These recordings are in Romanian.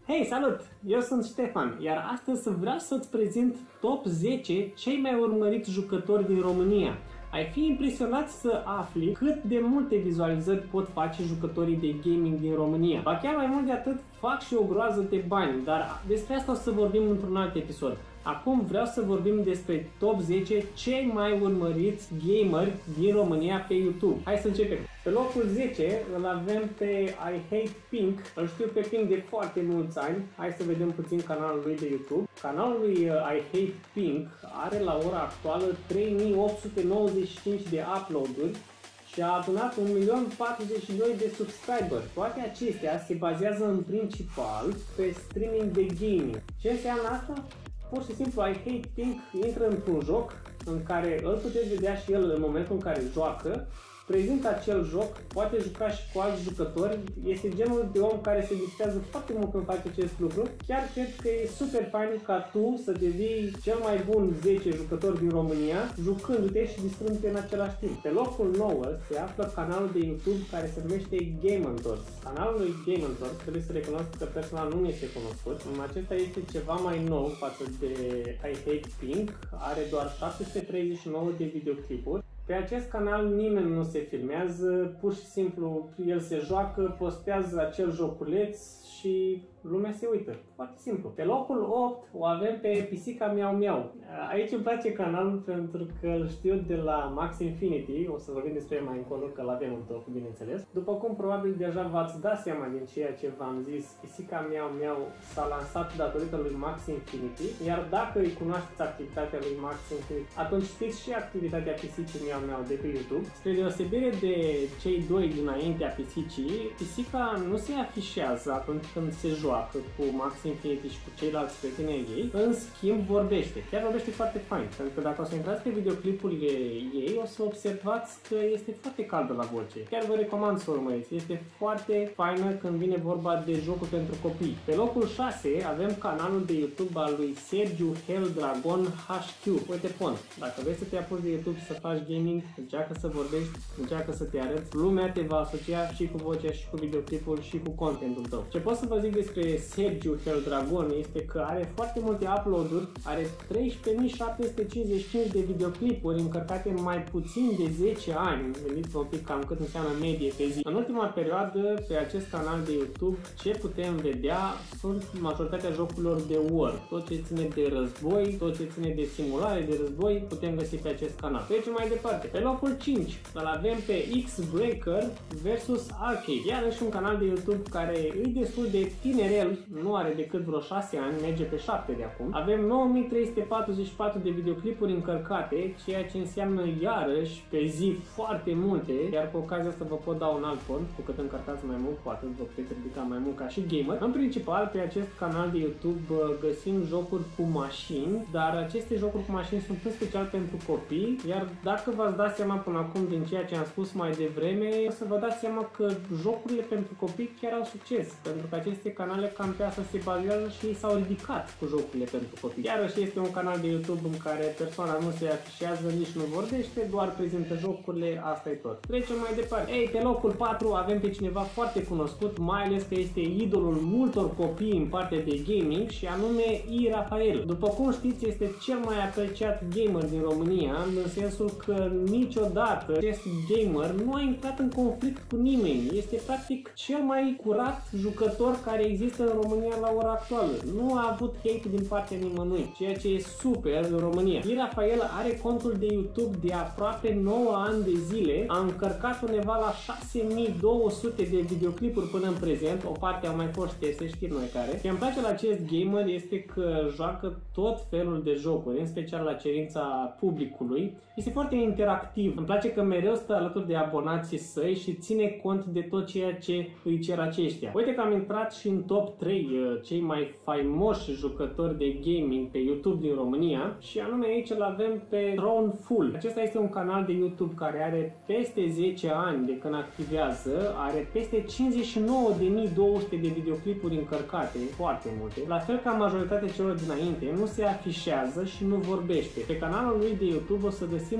Hei, salut! Eu sunt Ștefan, iar astăzi vreau să-ți prezint top 10 cei mai urmăriți jucători din România. Ai fi impresionat să afli cât de multe vizualizări pot face jucătorii de gaming din România. Ba chiar mai mult de atât, fac și o groază de bani, dar despre asta o să vorbim într-un alt episod. Acum vreau să vorbim despre top 10 cei mai urmăriți gameri din România pe YouTube. Hai să începem! Pe locul 10 îl avem pe I Hate Pink. Îl știu pe Pink de foarte mulți ani. Hai să vedem puțin canalul lui de YouTube. Canalul lui I Hate Pink are la ora actuală 3895 de upload-uri și a adunat 1.042.000 de subscriberi. Toate acestea se bazează în principal pe streaming de gaming. Ce înseamnă asta? Pur și simplu I Hate Pink intră într-un joc în care îl puteți vedea și el în momentul în care joacă, prezintă acel joc, poate juca și cu alți jucători, este genul de om care se distrează foarte mult când face acest lucru. Chiar cred că e super fain ca tu să devii cel mai bun 10 jucători din România, jucându-te și distrându-te în același timp. Pe locul 9 se află canalul de YouTube care se numește Game Mentors. Canalul lui Game Mentors, trebuie să recunosc că personal nu mi este cunoscut. Acesta este ceva mai nou față de I Hate Pink, are doar 739 de videoclipuri. Pe acest canal nimeni nu se filmează, pur și simplu el se joacă, postează acel joculeț și lumea se uită. Foarte simplu. Pe locul 8 o avem pe Pisica Miau Miau. Aici îmi place canalul pentru că îl știu de la Max Infinity, o să vorbim despre el mai încolo, că l-avem în top, bineînțeles. După cum probabil deja v-ați dat seama din ceea ce v-am zis, Pisica Miau Miau s-a lansat datorită lui Max Infinity, iar dacă îi cunoașteți activitatea lui Max Infinity, atunci știți și activitatea Pisicii Miau Miau de pe YouTube. Spre deosebire de cei doi dinaintea Pisicii, Pisica nu se afișează atunci când se joacă cu Max Infinity și cu ceilalți prieteni ai ei, în schimb vorbește. Chiar vorbește foarte fain, pentru că dacă o să intrați pe videoclipurile ei, o să observați că este foarte caldă la voce. Chiar vă recomand să o urmăriți. Este foarte faină când vine vorba de jocuri pentru copii. Pe locul 6 avem canalul de YouTube al lui Sergiu Hell Dragon HQ. Uite pont, dacă vrei să te apuci de YouTube și să faci gaming, încearcă să vorbești, încearcă să te arăți. Lumea te va asocia și cu vocea și cu videoclipul și cu contentul tău. Ce pot să vă zic despre Sergiu Hell Dragon este că are foarte multe upload-uri, are 13.755 de videoclipuri încărcate în mai puțin de 10 ani. Gândiți-vă un pic cam cât înseamnă medie pe zi. În ultima perioadă, pe acest canal de YouTube, ce putem vedea sunt majoritatea jocurilor de war. Tot ce ține de război, tot ce ține de simulare de război, putem găsi pe acest canal. Trecem mai departe. Pe locul 5 îl avem pe X-Breaker vs Arcade. Iarăși un canal de YouTube care e destul de tinerel, nu are decât vreo 6 ani, merge pe 7 de acum. Avem 9344 de videoclipuri încărcate, ceea ce înseamnă iarăși pe zi foarte multe, iar cu ocazia asta vă pot da un alt pont, cu cât încărcați mai mult, cu atât vă puteți ridica mai mult ca și gamer. În principal, pe acest canal de YouTube găsim jocuri cu mașini, dar aceste jocuri cu mașini sunt în special pentru copii, iar dacă v-ați dat seama până acum din ceea ce am spus mai devreme, o să vă dați seama că jocurile pentru copii chiar au succes, pentru că aceste canale cam pe asta se bazează și s-au ridicat cu jocurile pentru copii. Iarăși este un canal de YouTube în care persoana nu se afișează, nici nu vorbește, doar prezintă jocurile, asta e tot. Trecem mai departe. Ei, pe locul 4 avem pe cineva foarte cunoscut, mai ales că este idolul multor copii în partea de gaming și anume I Rafael. După cum știți, este cel mai apreciat gamer din România, în sensul că niciodată acest gamer nu a intrat în conflict cu nimeni. Este practic cel mai curat jucător care există în România la ora actuală. Nu a avut hate din partea nimănui, ceea ce e super în România. I Rafael are contul de YouTube de aproape 9 ani de zile, a încărcat undeva la 6200 de videoclipuri până în prezent, o parte au mai fost șterse, știm noi care. Ce îmi place la acest gamer este că joacă tot felul de jocuri, în special la cerința publicului. Este foarte interactiv. Îmi place că mereu stă alături de abonații săi și ține cont de tot ceea ce îi cer aceștia. Uite că am intrat și în top 3 cei mai faimoși jucători de gaming pe YouTube din România și anume aici îl avem pe Throneful. Acesta este un canal de YouTube care are peste 10 ani de când activează, are peste 59.200 de videoclipuri încărcate, foarte multe. La fel ca majoritatea celor dinainte, nu se afișează și nu vorbește. Pe canalul lui de YouTube o să găsim în mod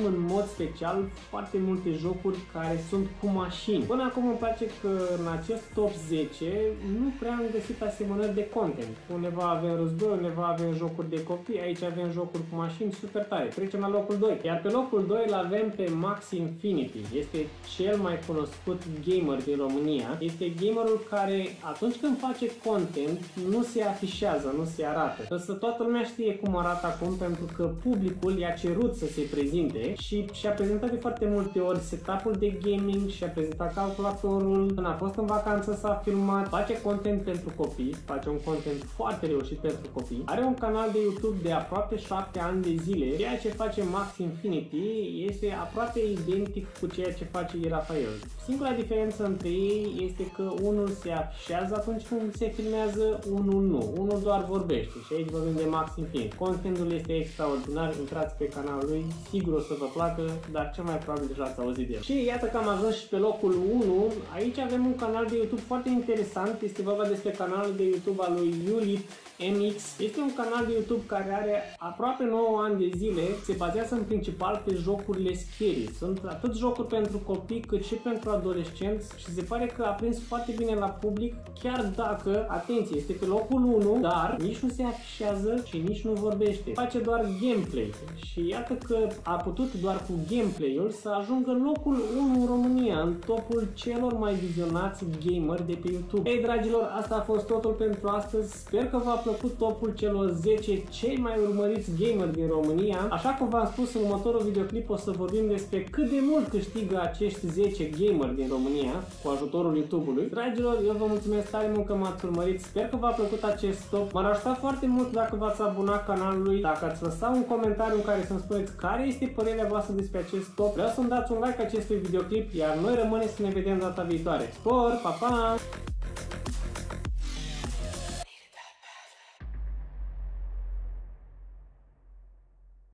special foarte multe jocuri care sunt cu mașini. Până acum îmi place că în acest top 10 nu prea am găsit asemănări de content. Undeva avem război, undeva avem jocuri de copii, aici avem jocuri cu mașini super tare. Trecem la locul 2. Iar pe locul 2 îl avem pe Max Infinity. Este cel mai cunoscut gamer din România. Este gamerul care atunci când face content nu se afișează, nu se arată. Însă toată lumea știe cum arată acum pentru că publicul i-a cerut să se prezinte și și-a prezentat de foarte multe ori setup-ul de gaming, și-a prezentat calculatorul, când a fost în vacanță s-a filmat, face content pentru copii, face un content foarte reușit pentru copii, are un canal de YouTube de aproape 7 ani de zile. Ceea ce face Max Infinity este aproape identic cu ceea ce face Rafael. Singura diferență între ei este că unul se afișează atunci când se filmează, unul nu. Unul doar vorbește și aici vorbim de Max Infinity. Contentul este extraordinar, intrați pe canalul lui, sigur o să vă placă, dar cel mai probabil deja ați auzit de el. Și iată că am ajuns și pe locul 1. Aici avem un canal de YouTube foarte interesant, este vorba despre canalul de YouTube al lui Iulit MX. Este un canal de YouTube care are aproape 9 ani de zile, se bazează în principal pe jocurile scary. Sunt atât jocuri pentru copii cât și pentru adolescenți și se pare că a prins foarte bine la public, chiar dacă, atenție, este pe locul 1, dar nici nu se afișează și nici nu vorbește. Face doar gameplay și iată că a putut doar cu gameplay-ul să ajungă în locul 1 în România, în topul celor mai vizionați gameri de pe YouTube. Ei, dragilor, asta a fost totul pentru astăzi. Sper că v-a plăcut topul celor 10 cei mai urmăriți gameri din România. Așa cum v-am spus, în următorul videoclip o să vorbim despre cât de mult câștigă acești 10 gameri din România cu ajutorul YouTube-ului. Dragilor, eu vă mulțumesc tare mult că m-ați urmărit. Sper că v-a plăcut acest top. M-ar ajuta foarte mult dacă v-ați abonat canalului, dacă ați lăsat un comentariu în care să-mi spuneți care este părerea voastră despre acest top. Vreau să-mi dați un like acestui videoclip, iar noi rămâne să ne vedem data viitoare. Spor, pa, pa!